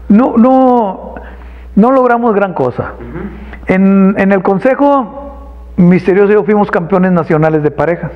no logramos gran cosa. En el consejo, Misterioso y yo fuimos campeones nacionales de parejas.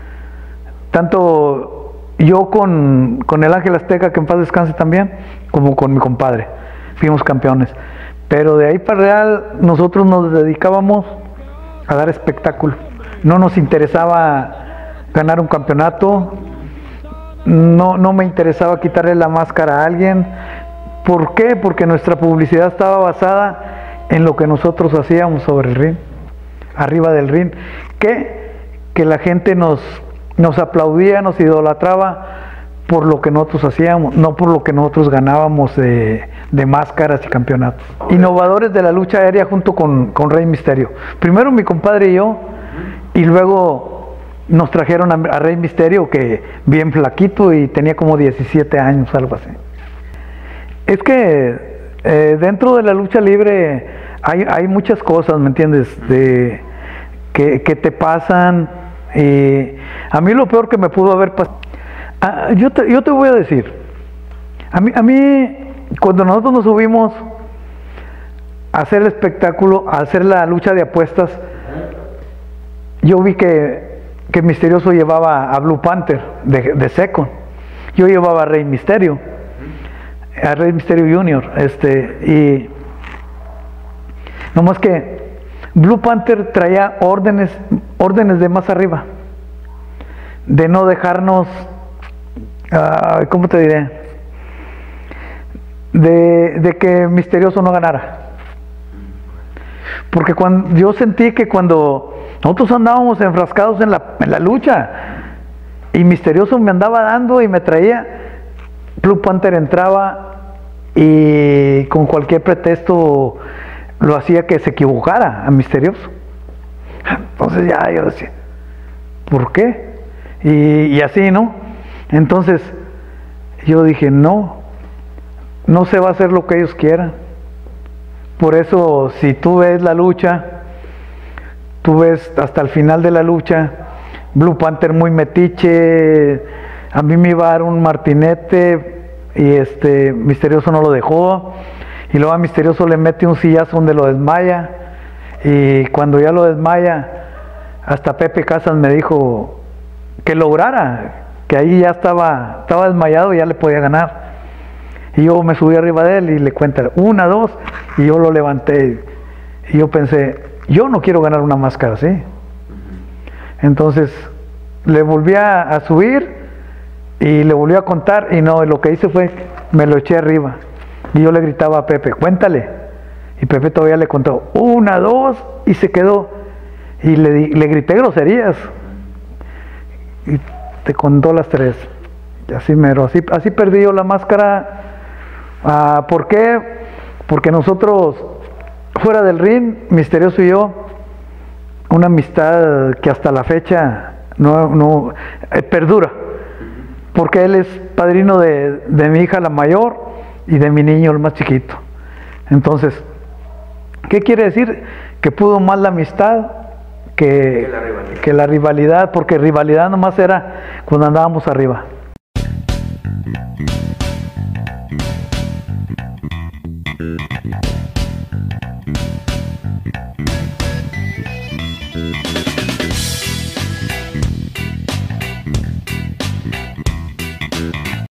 Tanto yo con el Ángel Azteca, que en paz descanse también, como con mi compadre. Fuimos campeones. Pero de ahí para Real, nosotros nos dedicábamos a dar espectáculo. No nos interesaba ganar un campeonato, no me interesaba quitarle la máscara a alguien. ¿Por qué? Porque nuestra publicidad estaba basada en lo que nosotros hacíamos sobre el ring, arriba del ring, que la gente nos aplaudía, nos idolatraba por lo que nosotros hacíamos, no por lo que nosotros ganábamos de máscaras y campeonatos. Innovadores de la lucha aérea junto con Rey Misterio. Primero mi compadre y yo, y luego nos trajeron a Rey Misterio, que bien flaquito y tenía como 17 años, algo así. Es que dentro de la lucha libre hay muchas cosas, ¿me entiendes? Que te pasan. A mí lo peor que me pudo haber pasado, yo te voy a decir, a mí cuando nosotros nos subimos a hacer el espectáculo, a hacer la lucha de apuestas, yo vi que Misterioso llevaba a Blue Panther de Second, yo llevaba a Rey Misterio Junior, y nomás que Blue Panther traía órdenes de más arriba, de no dejarnos, ¿cómo te diré? De que Misterioso no ganara. Porque yo sentí que cuando nosotros andábamos enfrascados en la lucha y Misterioso me andaba dando y me traía, Blue Panther entraba y con cualquier pretexto lo hacía que se equivocara a Misterioso. Entonces ya yo decía, ¿por qué? Y así, ¿no? Entonces yo dije, no se va a hacer lo que ellos quieran. Por eso, si tú ves la lucha, tú ves hasta el final de la lucha, Blue Panther muy metiche, a mí me iba a dar un martinete y Misterioso no lo dejó, y luego a Misterioso le mete un sillazo donde lo desmaya, y cuando ya lo desmaya, hasta Pepe Casas me dijo que lograra, que ahí ya estaba desmayado y ya le podía ganar. Y yo me subí arriba de él y le cuenta 1, 2, y yo lo levanté. Y yo pensé, yo no quiero ganar una máscara así. Entonces le volví a subir y le volví a contar, y no, lo que hice fue, me lo eché arriba. Y yo le gritaba a Pepe, cuéntale. Y Pepe todavía le contó 1, 2, y se quedó. Y le grité groserías. Y te contó las 3. Y así mero, así perdí yo la máscara. ¿Por qué? Porque nosotros, fuera del ring, Misterioso y yo, una amistad que hasta la fecha no perdura, porque él es padrino de mi hija la mayor y de mi niño el más chiquito. Entonces, ¿qué quiere decir? Que pudo más la amistad que la rivalidad, porque rivalidad nomás era cuando andábamos arriba.